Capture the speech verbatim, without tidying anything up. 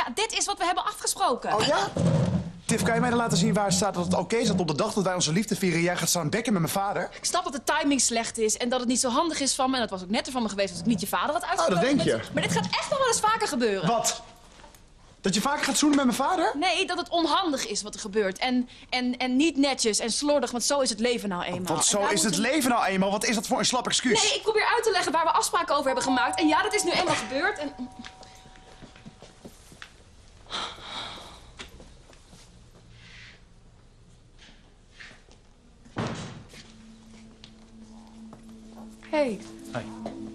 dit is wat we hebben afgesproken. Oh ja? Tiff, kan je mij dan laten zien waar staat dat het oké is dat op de dag dat wij onze liefde vieren jij gaat staan bekken met mijn vader? Ik snap dat de timing slecht is en dat het niet zo handig is van me. En dat was ook netter van me geweest als ik niet je vader had uitgesproken. Oh, dat denk je? Maar dit gaat echt nog wel eens vaker gebeuren. Wat? Dat je vaker gaat zoenen met mijn vader? Nee, dat het onhandig is wat er gebeurt. En, en, en niet netjes en slordig, want zo is het leven nou eenmaal. Want zo En daar is het moeten we- leven nou eenmaal. Wat is dat voor een slap excuus? Nee, ik probeer uit te leggen waar we afspraken over hebben gemaakt. En ja, dat is nu eenmaal gebeurd. En... Hey. Hey.